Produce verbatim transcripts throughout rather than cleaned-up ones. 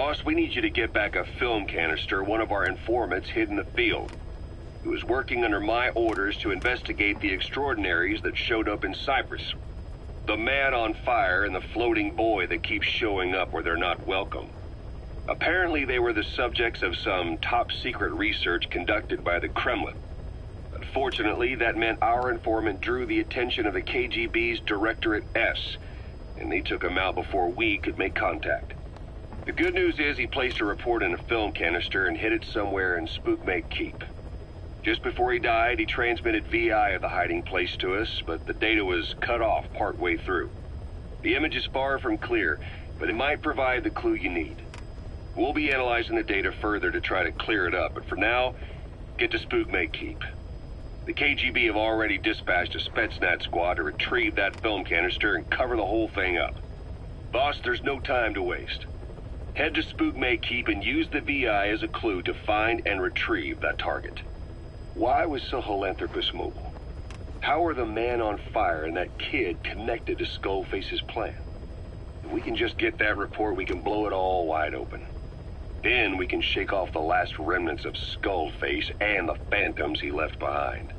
Boss, we need you to get back a film canister one of our informants hid in the field. He was working under my orders to investigate the extraordinaries that showed up in Cyprus. The man on fire and the floating boy that keeps showing up where they're not welcome. Apparently they were the subjects of some top-secret research conducted by the Kremlin. Unfortunately, that meant our informant drew the attention of the K G B's Directorate S, and they took him out before we could make contact. The good news is he placed a report in a film canister and hid it somewhere in Spookmate Keep. Just before he died, he transmitted V I of the hiding place to us, but the data was cut off partway through. The image is far from clear, but it might provide the clue you need. We'll be analyzing the data further to try to clear it up, but for now, get to Spookmate Keep. The K G B have already dispatched a Spetsnaz squad to retrieve that film canister and cover the whole thing up. Boss, there's no time to waste. Head to Spookmate Keep and use the V I as a clue to find and retrieve that target. Why was Sahelanthropus mobile? How are the man on fire and that kid connected to Skullface's plan? If we can just get that report, we can blow it all wide open. Then we can shake off the last remnants of Skullface and the phantoms he left behind.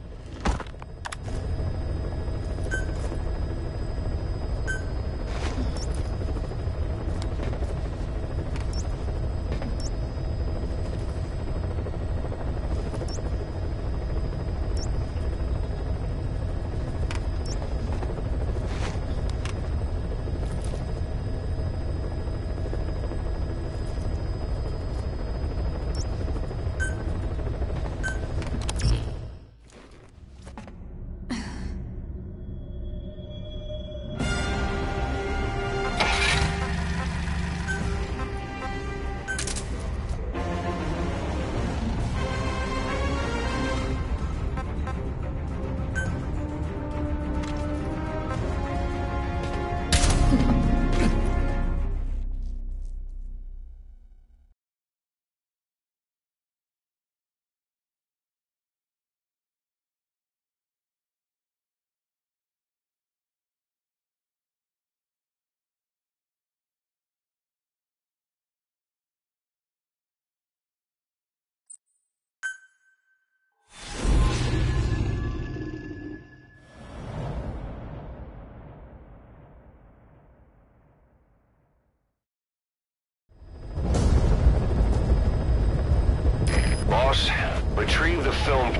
Retrieve the film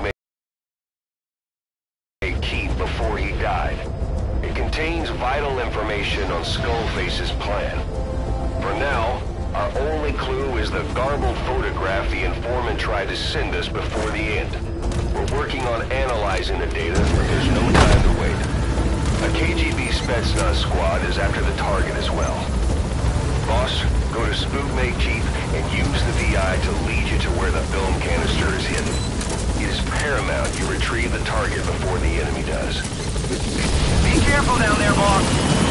Keep before he died. It contains vital information on Skullface's plan. For now, our only clue is the garbled photograph the informant tried to send us before the end. We're working on analyzing the data, but there's no time to wait. A K G B Spetsnaz squad is after the target as well. Boss, go to Spookmate Keep and use the V I to lead you to where the film canister is hidden. It is paramount you retrieve the target before the enemy does. Be careful down there, boss!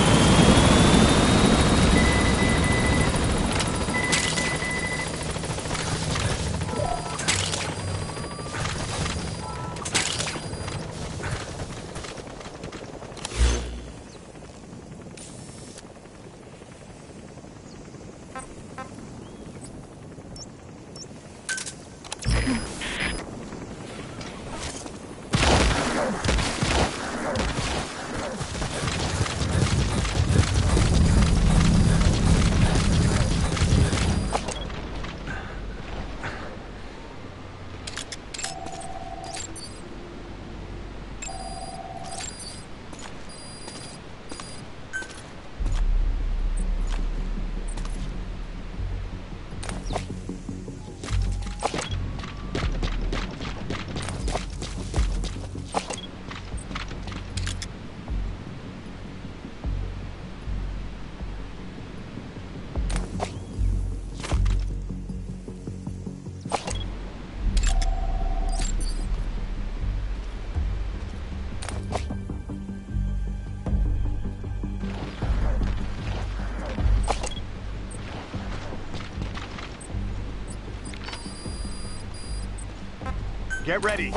Get ready.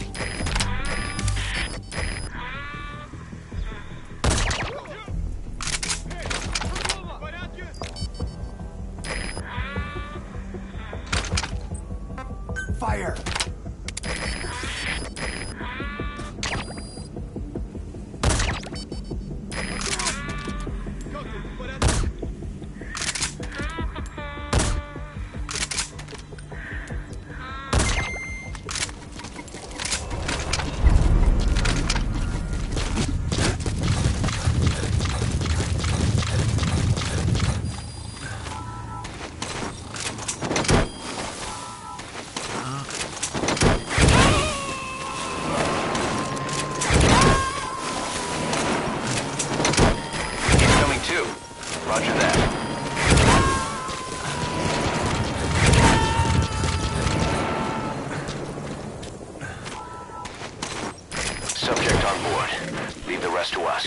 board. Leave the rest to us.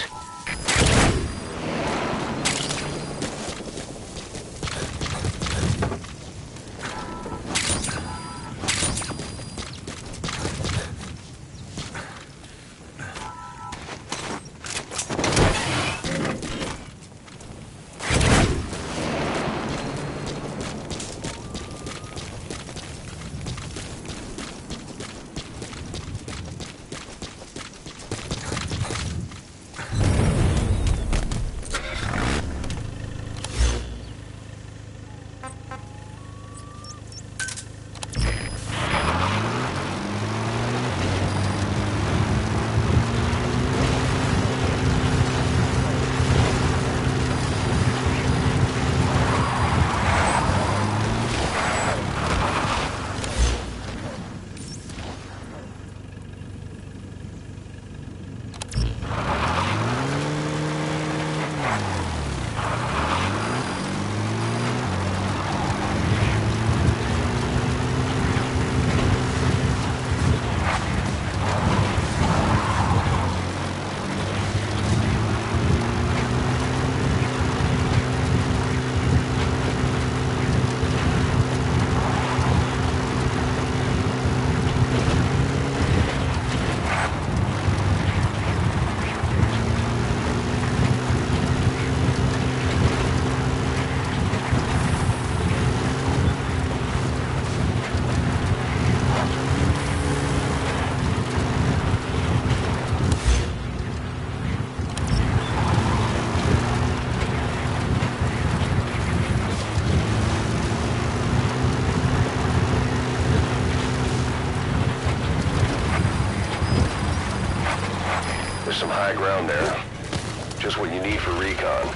There's some high ground there. Just what you need for recon.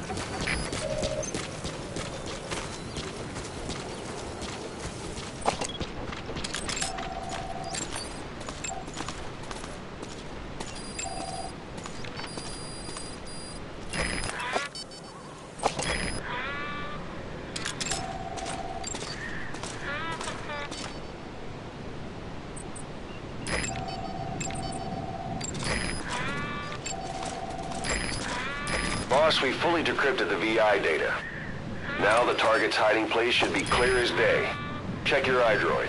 Boss, we fully decrypted the V I data. Now the target's hiding place should be clear as day. Check your iDroid.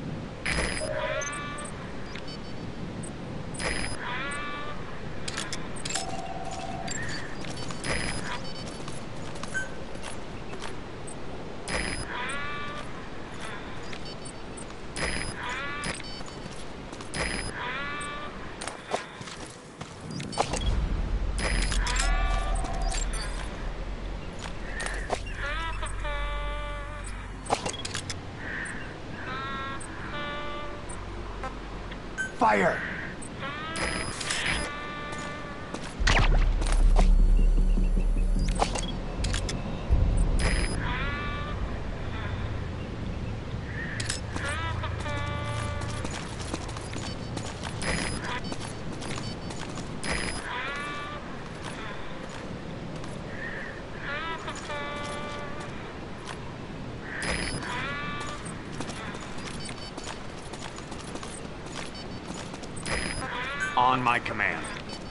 Fire! On my command.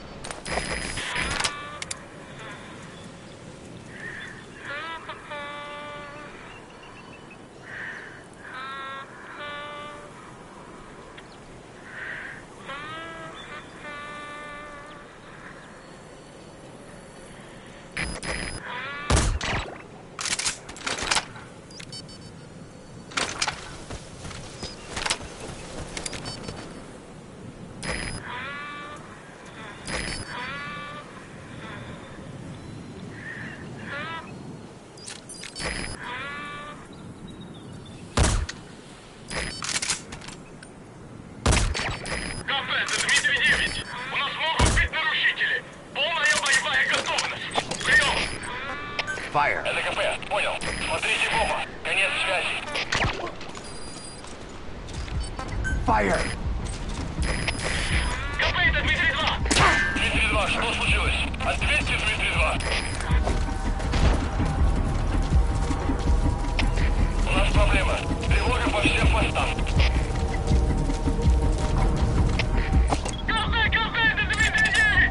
Fire! ЛКП, понял. Смотрите в оба. Конец связи. Fire! КП, это Дмитрий два. Дмитрий два, что случилось? Ответьте, Дмитрий два. У нас проблема. Тревога по всем постам. КП, КП, это Дмитрий девять.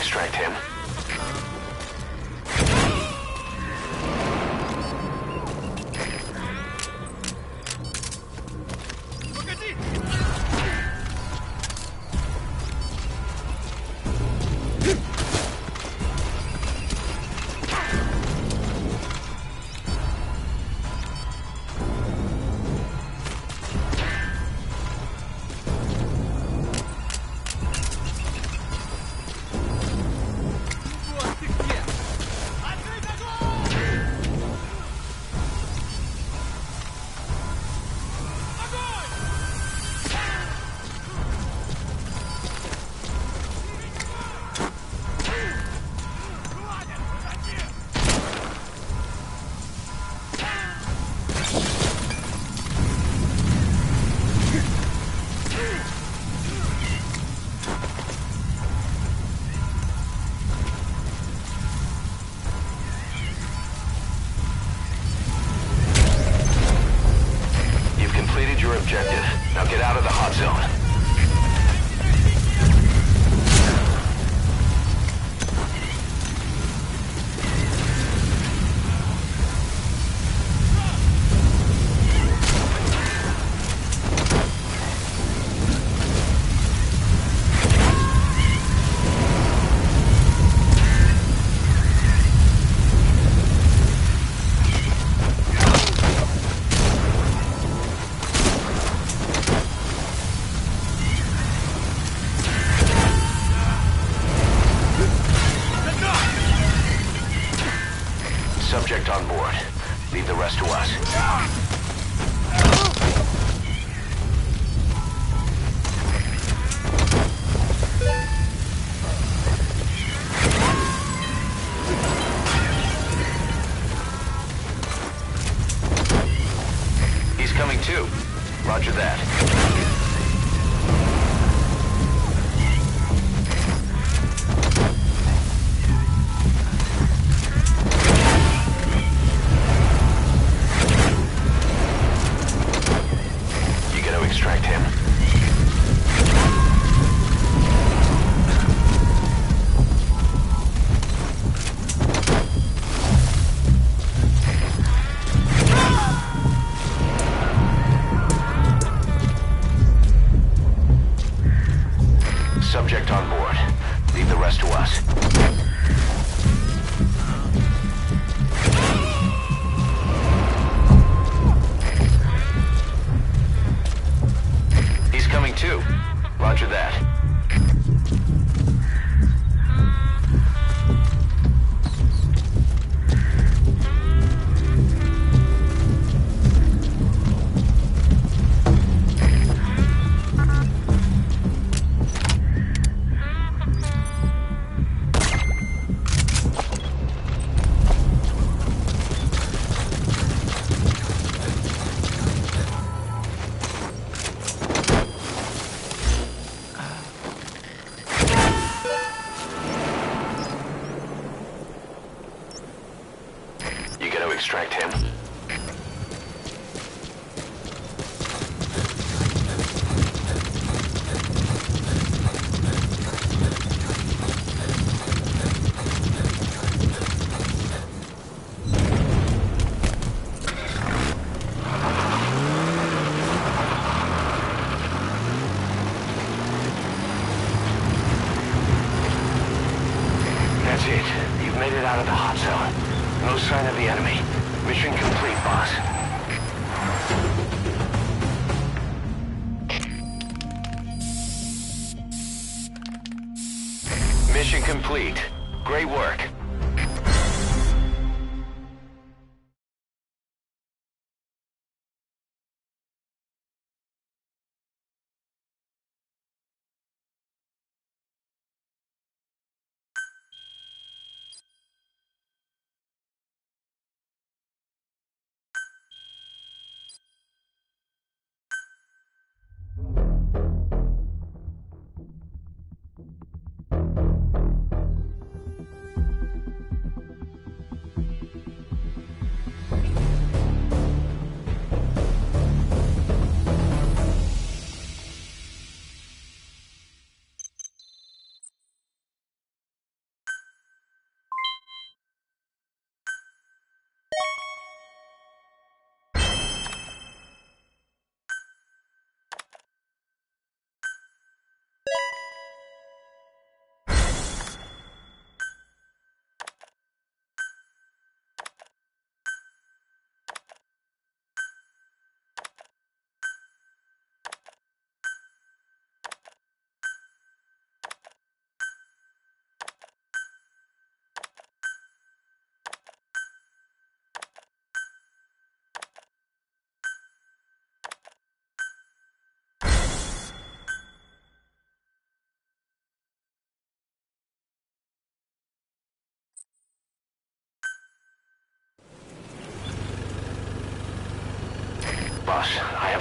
extract him. Your objective. Now get out of the hot zone. Subject on board. Leave the rest to us. He's coming too. Roger that. Extract him. Subject on board. Leave the rest to us. Coming too. Roger that. Extract him. That's it. You've made it out of the hot zone. No sign of the enemy. Mission complete, boss. Mission complete. Great work.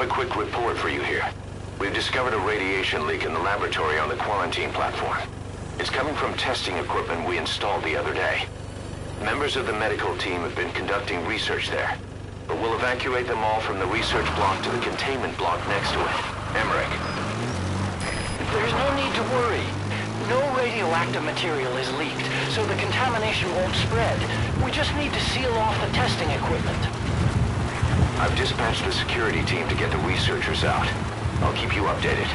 a quick report for you here. We've discovered a radiation leak in the laboratory on the quarantine platform. It's coming from testing equipment we installed the other day. Members of the medical team have been conducting research there, but we'll evacuate them all from the research block to the containment block next to it. Emmerich. There's no need to worry. No radioactive material is leaked, so the contamination won't spread. We just need to seal off the testing equipment. I've dispatched the security team to get the researchers out. I'll keep you updated.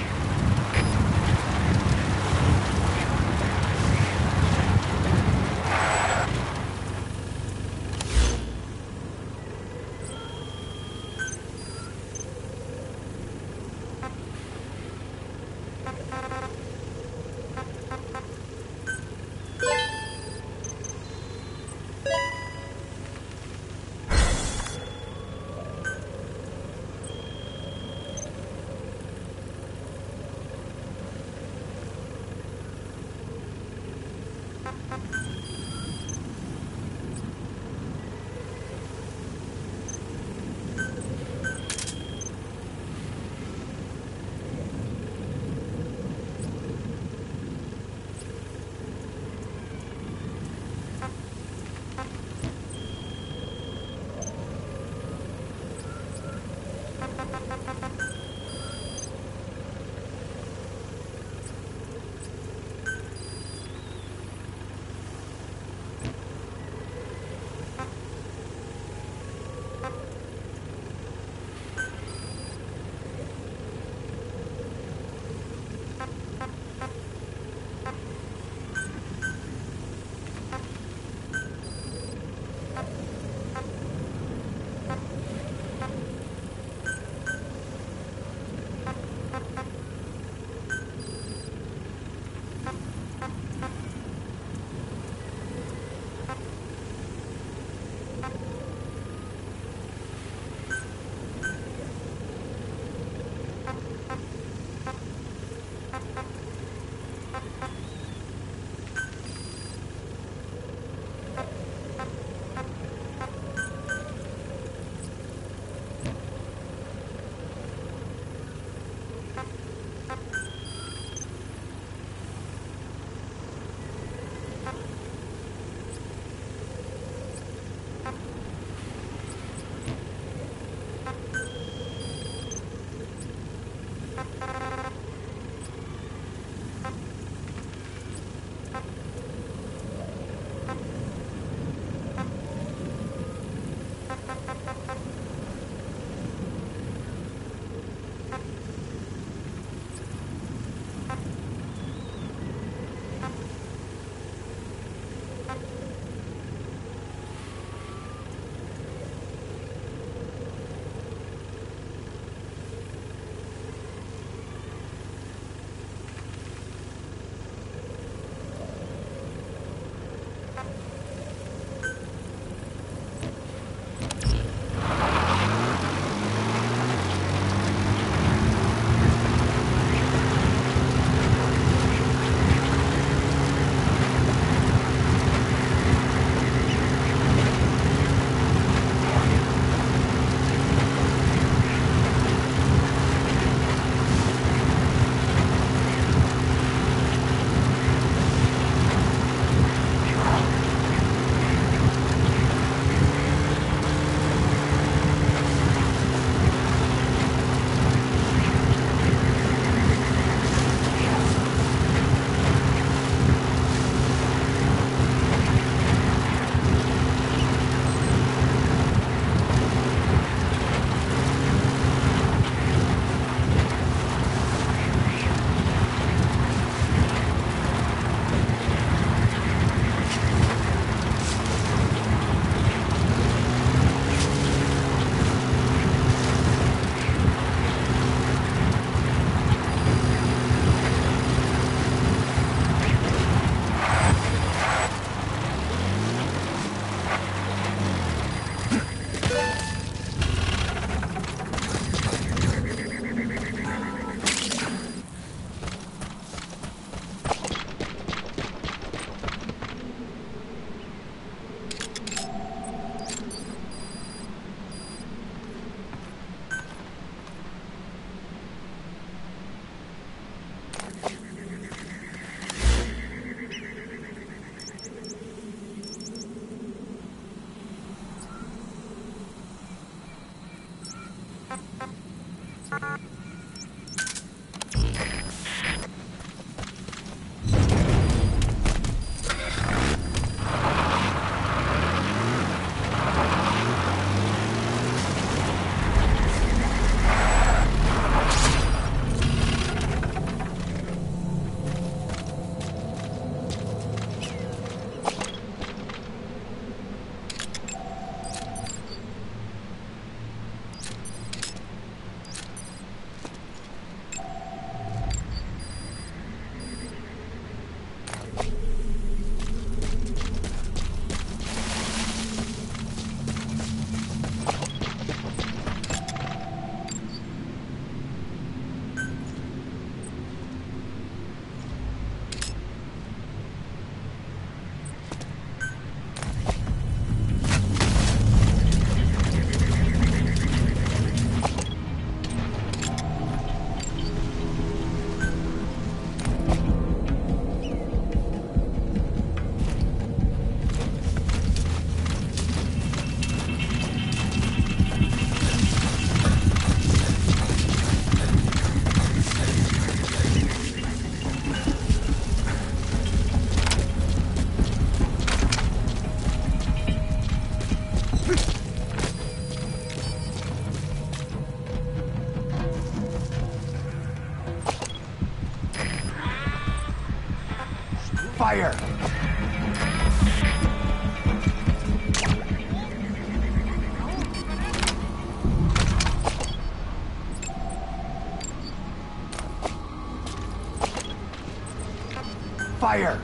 Fire!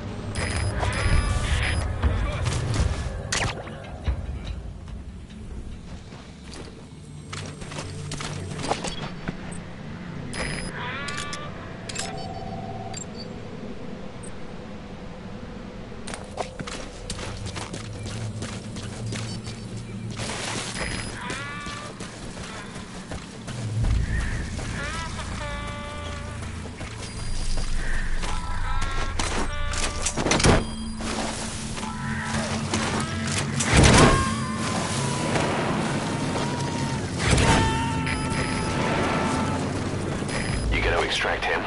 Extract him.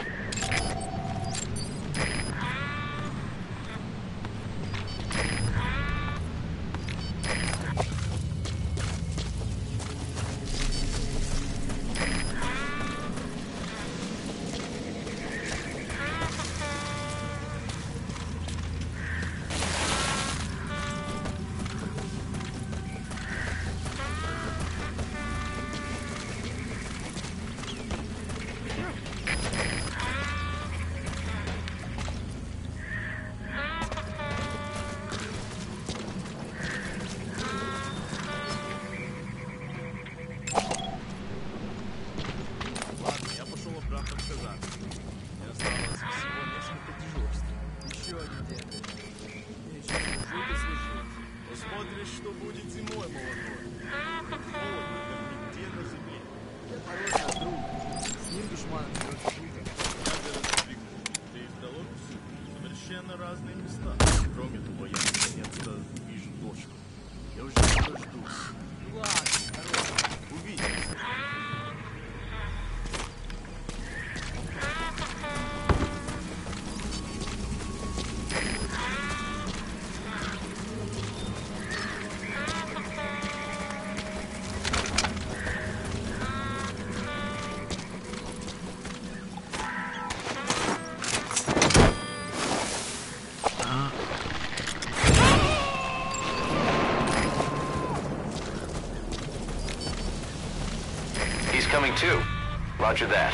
Coming too. Roger that.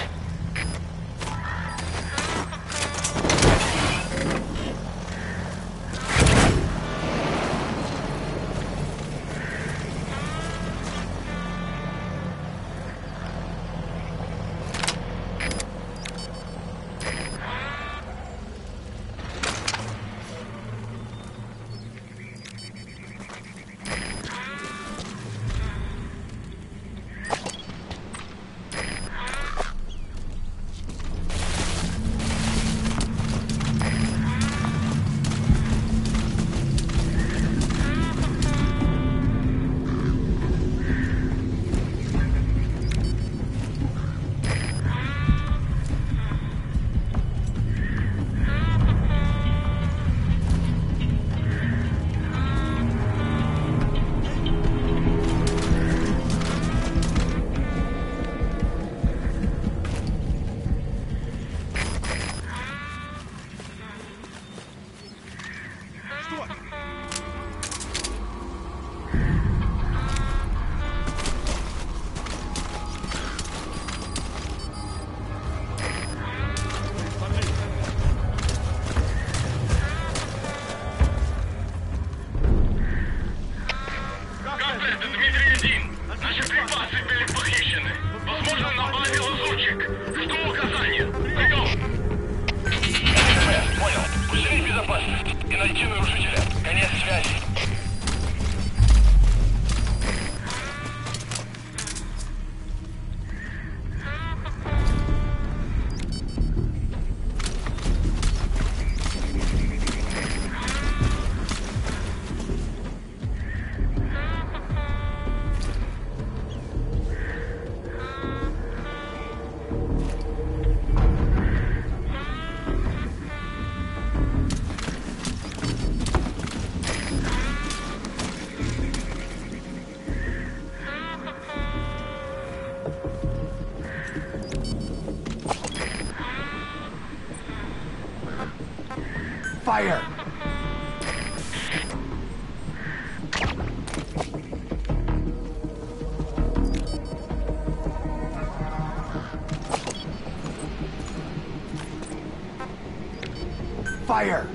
Fire! Fire!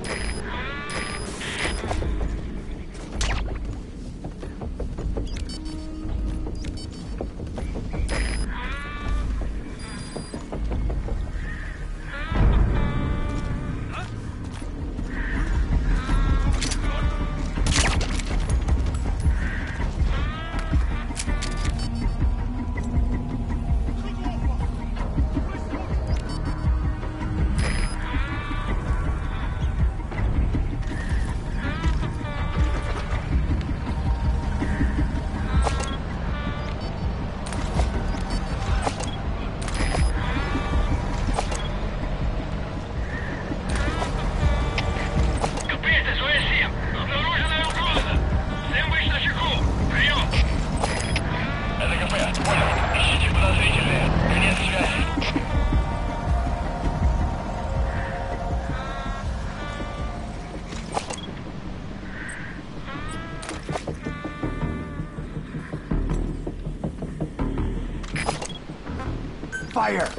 Fire!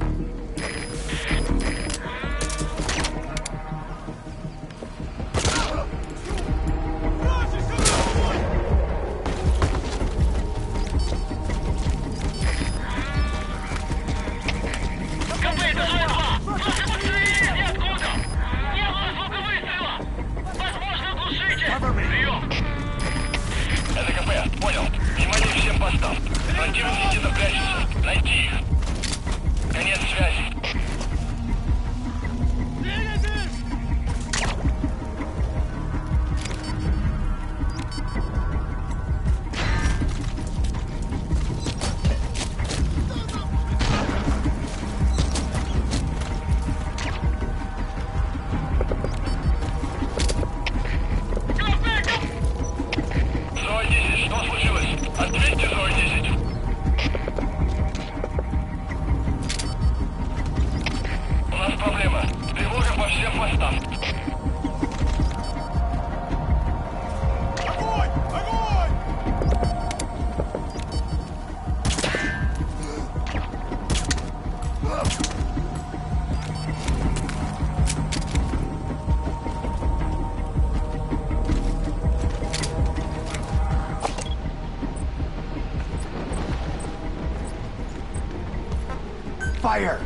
Fire!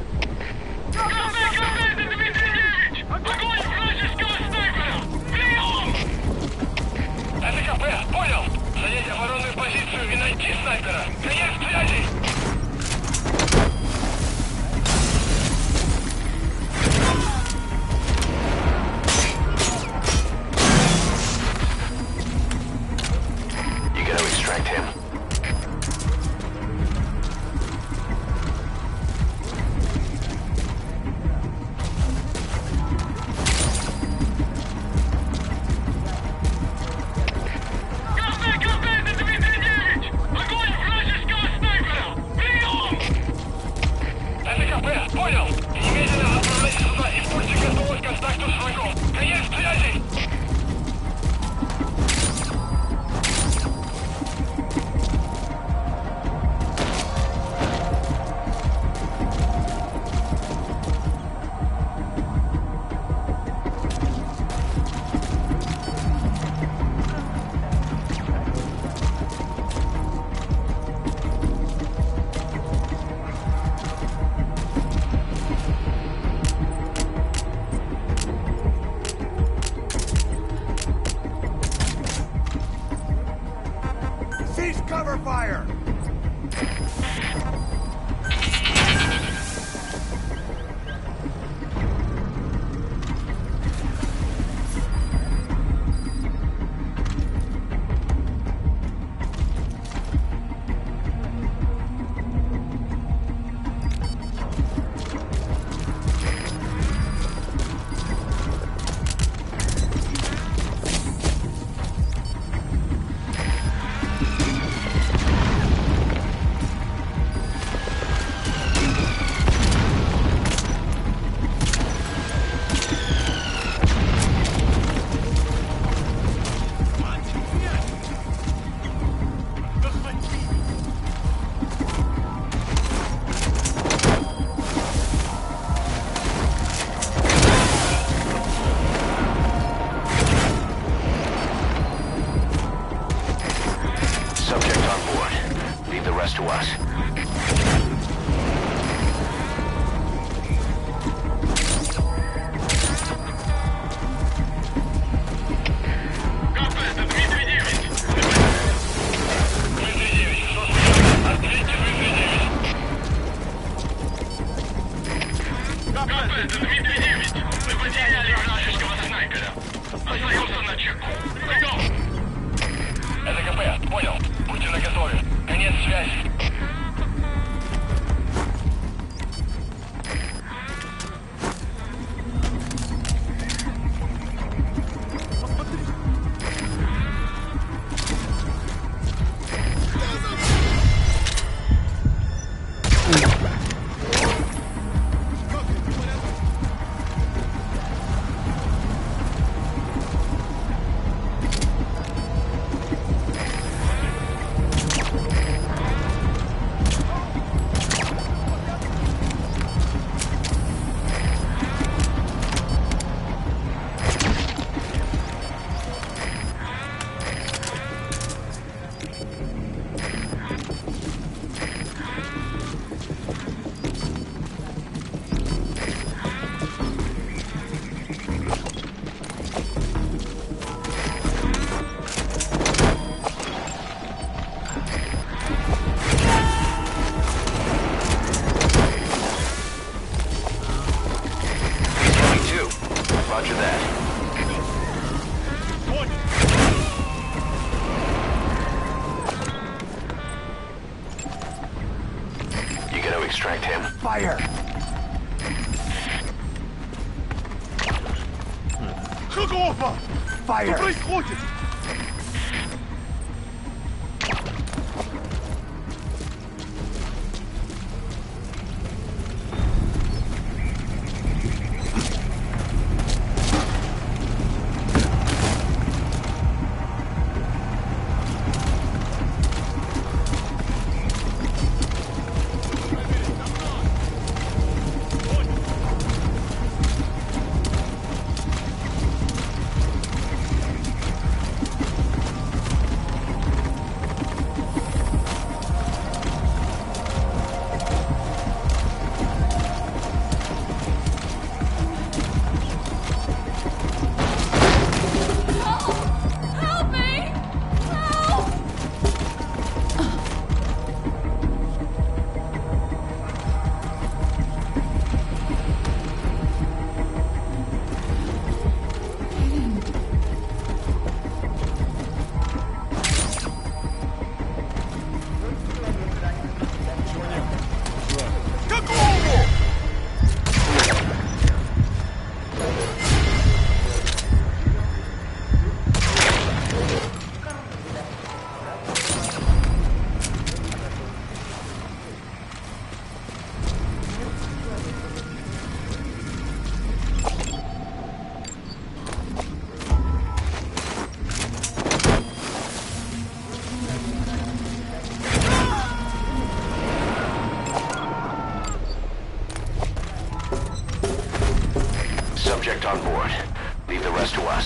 Это КП, понял! Занять оборонную позицию и найти снайпера! Конец связи! You gotta extract him. Понял! Немедленно отправляйся сюда и будьте готовы к контакту с врагом! Конец связи! Cease cover fire! to us. Это КП, понял. Будьте наготове. Конец связи. Roger that. You gonna extract him? Fire! Готово! Fire! Что происходит? Subject on board. Leave the rest to us.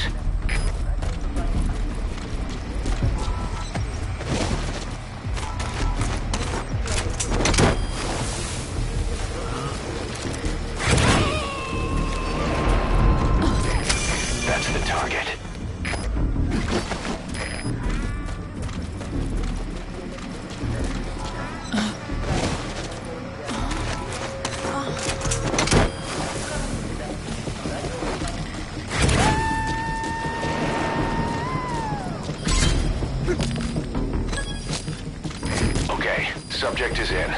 That's the target. Okay, subject is in.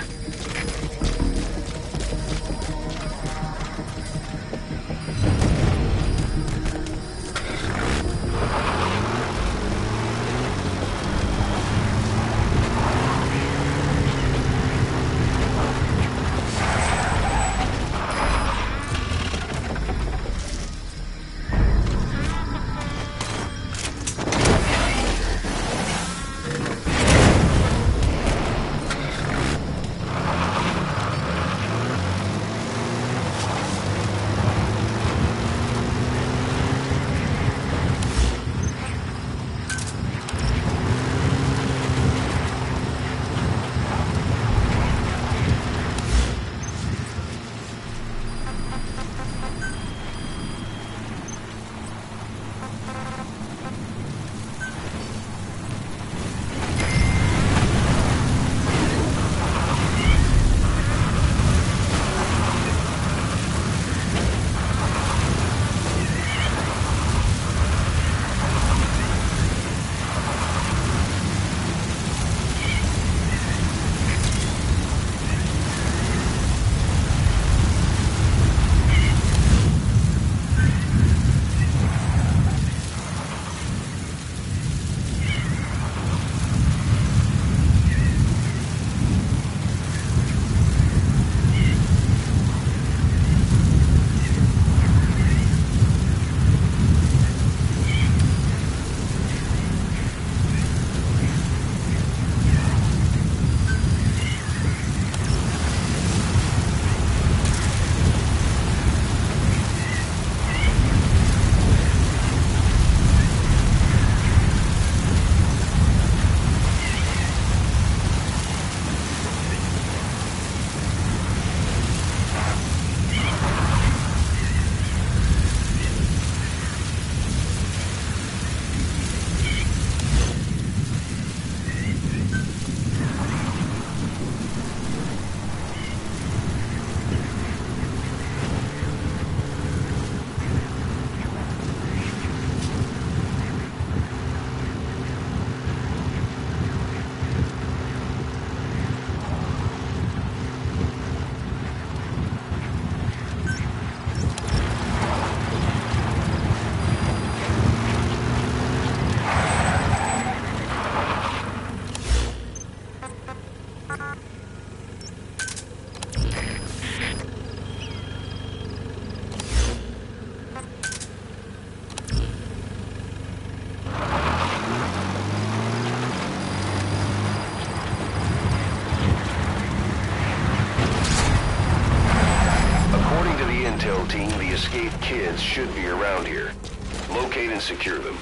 coordinates should be around here. Locate and secure them.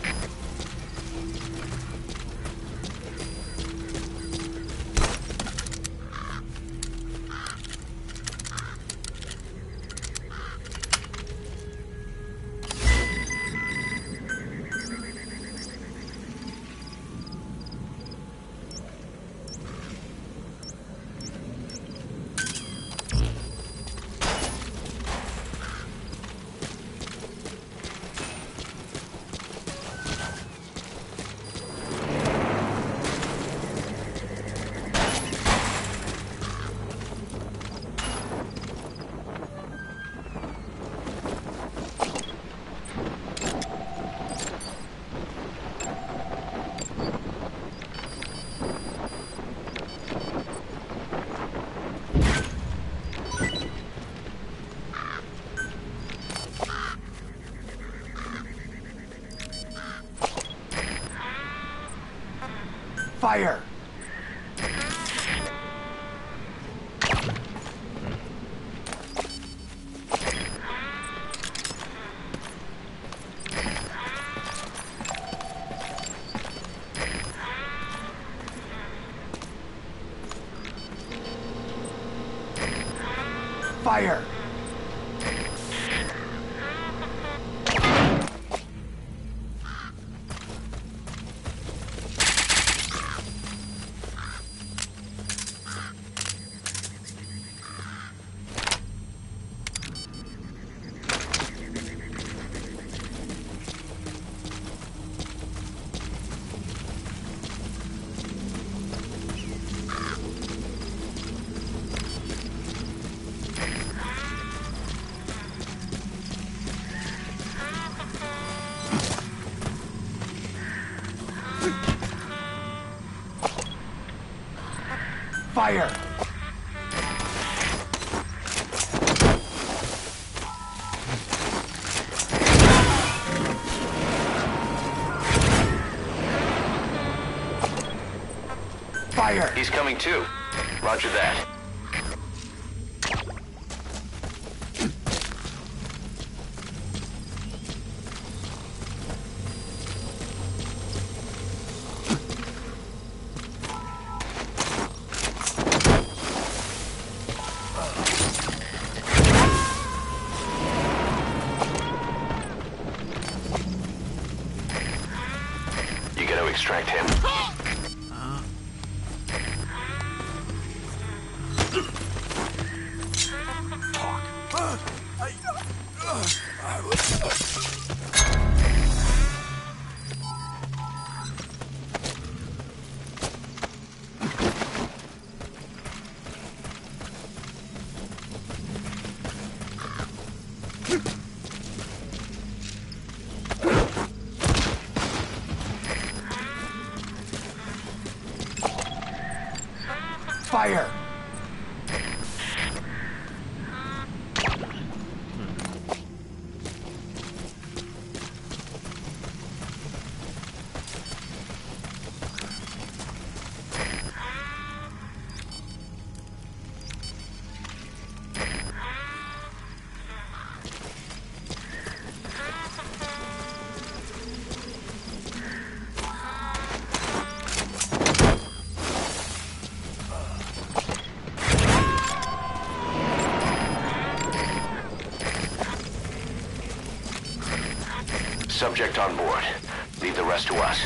Fire! Fire! Fire! Fire! He's coming too. Roger that. You gotta extract him. Fire! Subject on board. Leave the rest to us.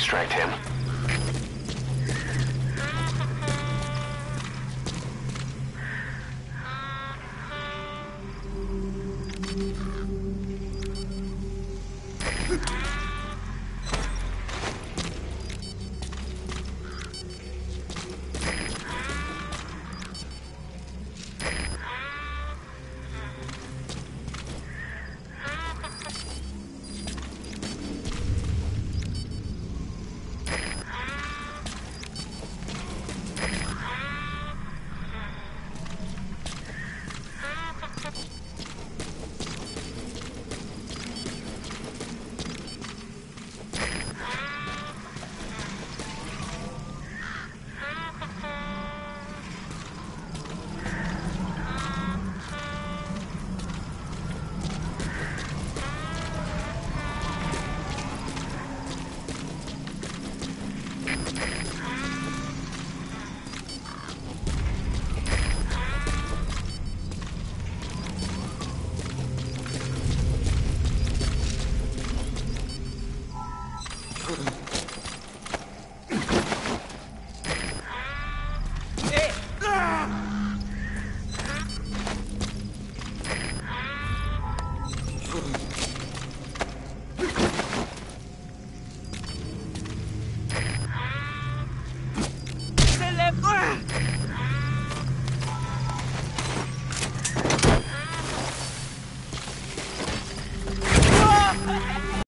extract him. Thank you.